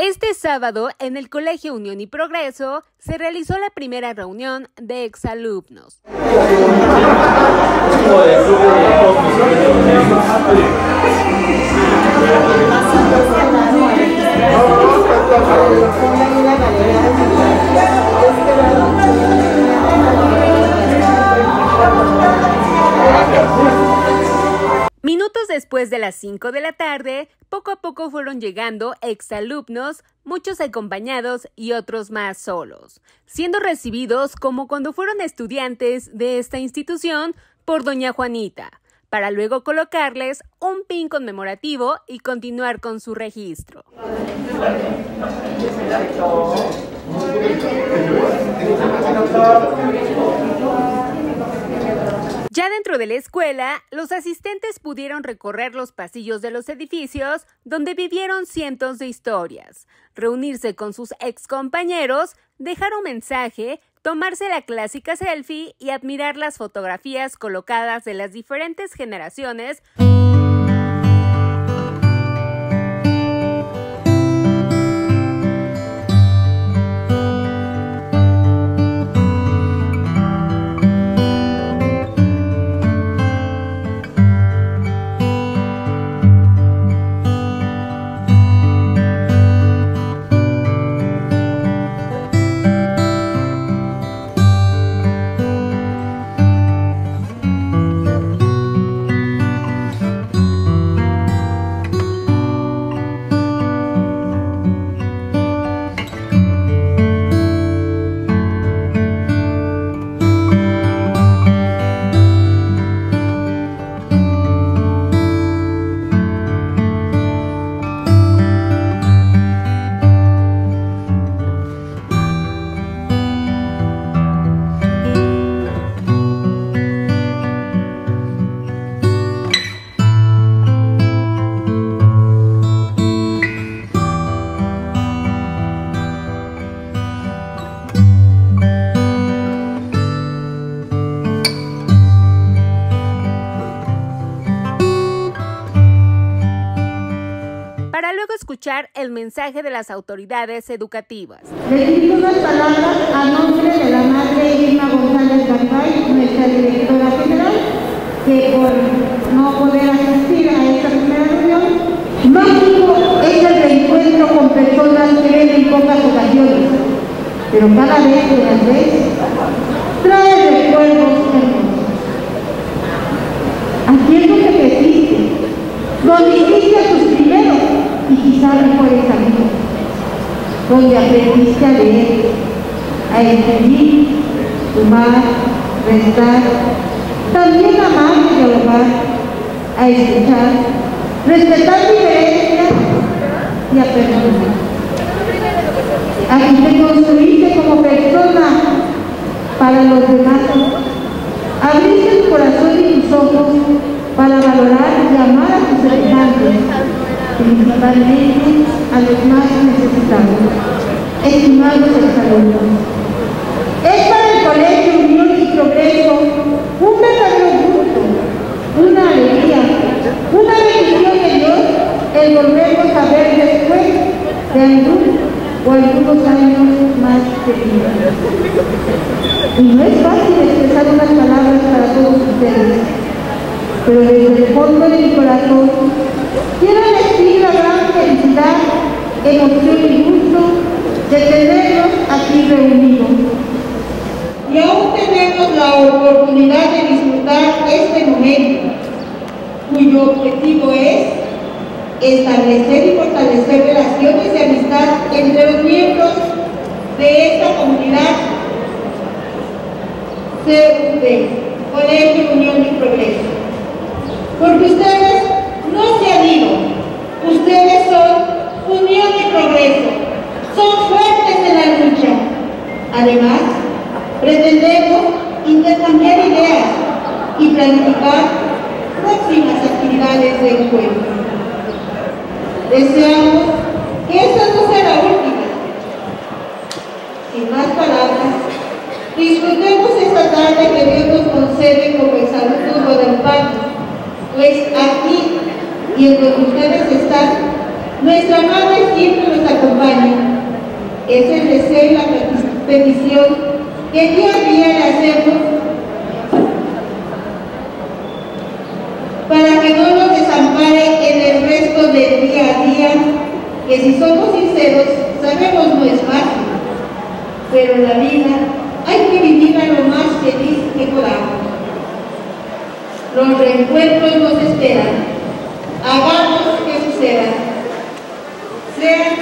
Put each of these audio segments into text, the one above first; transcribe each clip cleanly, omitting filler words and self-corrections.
Este sábado, en el Colegio Unión y Progreso, se realizó la primera reunión de exalumnos. Minutos después de las 5 de la tarde, poco a poco fueron llegando exalumnos, muchos acompañados y otros más solos, siendo recibidos como cuando fueron estudiantes de esta institución por doña Juanita, para luego colocarles un pin conmemorativo y continuar con su registro. Ya dentro de la escuela, los asistentes pudieron recorrer los pasillos de los edificios donde vivieron cientos de historias, reunirse con sus excompañeros, dejar un mensaje, tomarse la clásica selfie y admirar las fotografías colocadas de las diferentes generaciones. Para luego escuchar el mensaje de las autoridades educativas. Les dirijo unas palabras a nombre de la madre Irma González Garcay, nuestra directora general, que por no poder asistir a esta primera reunión, mágico es el reencuentro con personas que ven en pocas ocasiones, pero cada vez que las ves, trae recuerdos hermosos. Aquí es donde creciste, donde hiciste tus primeros y quizás mejores amigos, donde aprendiste a leer, a escribir, sumar, restar, también amar y dialogar, a escuchar, respetar diferencias y a perdonar. Aquí te construiste como persona para los demás, abriste tu corazón y tus ojos para valorar y amar a tus semejantes, principalmente a los más necesitados. Estimados exalumnos, es para el Colegio Unión y Progreso un verdadero gusto, una alegría, una bendición de Dios el volvernos a ver después de algunos años más de vida. Y no es fácil expresar unas palabras para todos ustedes, pero desde el fondo de mi corazón quiero decir la gran felicidad, emoción y gusto de tenerlos aquí reunidos. Y aún tenemos la oportunidad de disfrutar este momento, cuyo objetivo es establecer y fortalecer relaciones de amistad entre los miembros de esta comunidad CUP, Colegio Unión y Progreso. Porque ustedes no se han ido, ustedes son unión y progreso, son fuertes en la lucha. Además, pretendemos intercambiar ideas y planificar próximas actividades de encuentro. Deseamos que esta no sea la última. Sin más palabras, disfrutemos esta tarde que Dios nos concede como exalumnos guadalupanos, pues aquí y en donde ustedes están, nuestra madre siempre nos acompaña. es el deseo y la petición que día a día le hacemos para que no nos desampare en el resto del día a día, que si somos sinceros, sabemos no es fácil, pero la vida hay que vivirla lo más feliz que podamos. Los reencuentros nos esperan. Hagamos que suceda. Sean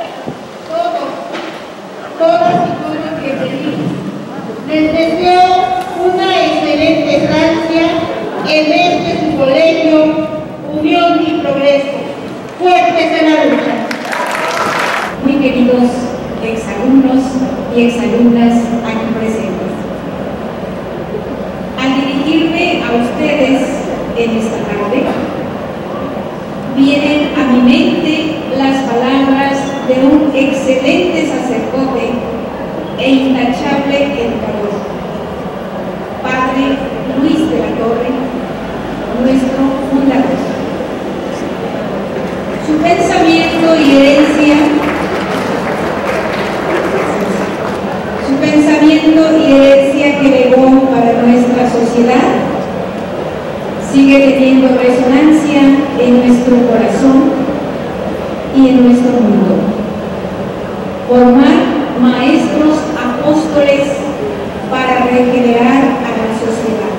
todas y todos bienvenidos. Les deseo una excelente estancia en este su colegio, Unión y Progreso. Fuertes en la lucha. Muy queridos exalumnos y exalumnas aquí presentes, al dirigirme a ustedes en esta tarde, vienen a mi mente las palabras de un excelente sacerdote e intachable educador, Padre Luis de la Torre, nuestro fundador. Su pensamiento y herencia que legó para nuestra sociedad sigue teniendo resonancia en nuestro corazón y en nuestro mundo. Formar maestros apóstoles para regenerar a la sociedad.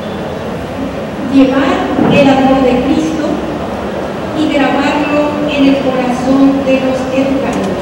Llevar el amor de Cristo y grabarlo en el corazón de los educandos.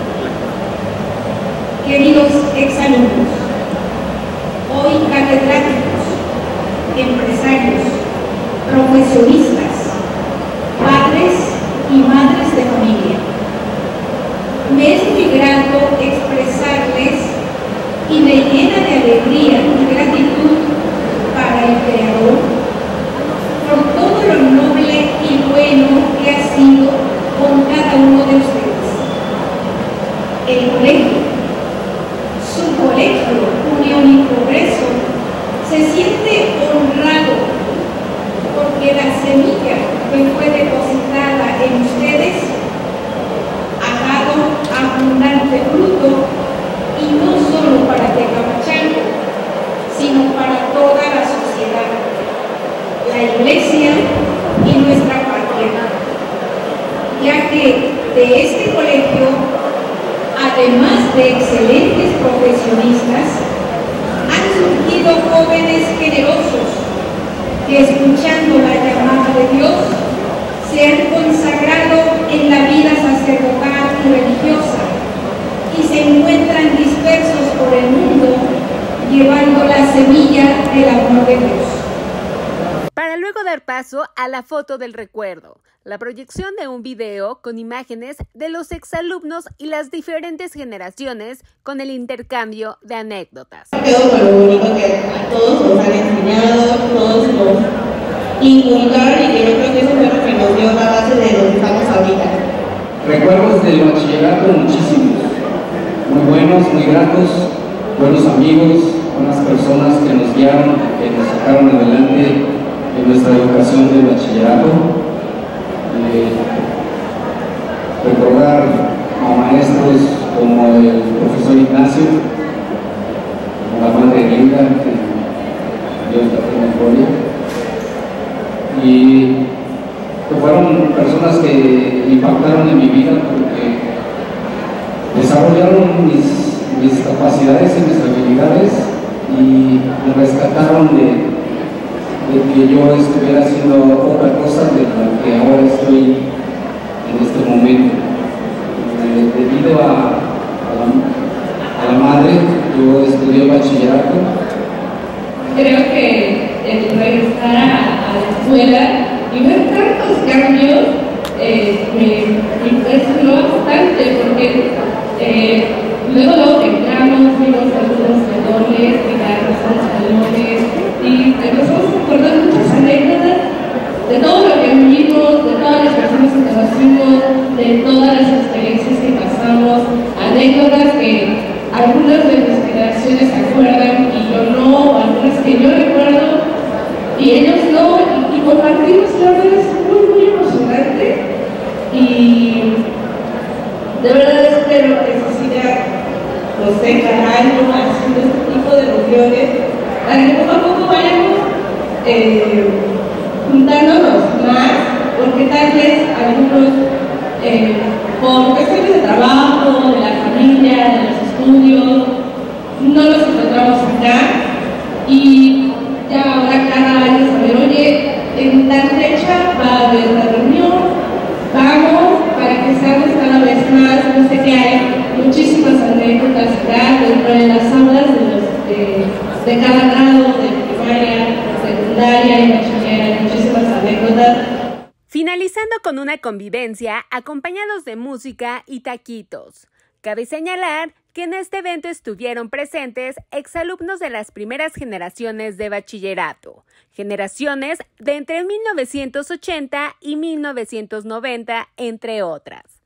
Queridos exalumnos, hoy catedráticos, empresarios, profesionistas, padres y madres de familia, me es muy grato expresarles y me llena de alegría y gratitud para el Creador por todo lo noble y bueno que ha sido con cada uno de ustedes. El colegio, su colegio, Unión y Progreso, se siente honrado porque la semilla que fue depositada en ustedes ha dado abundante fruto, y no solo para Tecamachalco, sino para toda la sociedad, la Iglesia y nuestra patria, ya que de este colegio, además de excelentes profesionistas, han surgido jóvenes generosos que, escuchando la llamada de Dios, se han consagrado en la vida sacerdotal y religiosa y se encuentran dispersos por el mundo llevando la semilla del amor de Dios. Para luego dar paso a la foto del recuerdo, la proyección de un video con imágenes de los exalumnos y las diferentes generaciones con el intercambio de anécdotas. Quedo con lo bonito que a todos nos han enseñado, todos nos inculcaron, y que yo creo que eso fue lo que nos dio la base de donde estamos ahorita. Recuerdos del bachillerato muchísimos, muy buenos, muy gratos, buenos amigos, buenas personas que nos guiaron, que nos sacaron adelante en nuestra educación del bachillerato. Recordar a maestros como el profesor Ignacio, la madre Linda, que Dios la tenga en gloria, y que fueron personas que impactaron en mi vida porque desarrollaron mis capacidades y mis habilidades y me rescataron de que yo estuviera haciendo otra cosa de la que ahora estoy en este momento. Debido a la madre, yo estudié bachillerato. Creo que el regresar a la escuela y ver tantos cambios me impresionó bastante, porque luego entramos, vimos algunos salones, miramos a los salones y empezamos a recordar muchas anécdotas de todo lo que vivimos, de todas las personas que conocimos, de todas las experiencias que pasamos, anécdotas que algunas de mis generaciones se acuerdan y yo no, algunas que yo recuerdo y ellos no, y compartimos, la verdad es muy emocionante, y de verdad espero que eso siga no sé, cada año haciendo este tipo de reuniones, para que poco a poco vayamos juntándonos más, porque tal vez algunos, por cuestiones de trabajo, de la familia, de los estudios, no los encontramos acá, y ya ahora cada año saber, oye, en tal fecha va a haber una reunión, vamos, para que seamos cada vez más. Yo sé que hay muchísimas anécdotas acá dentro de las aulas de cada grado, de primaria, secundaria y bachiller, hay muchísimas anécdotas. Finalizando con una convivencia acompañados de música y taquitos. Cabe señalar que en este evento estuvieron presentes exalumnos de las primeras generaciones de bachillerato, generaciones de entre 1980 y 1990, entre otras.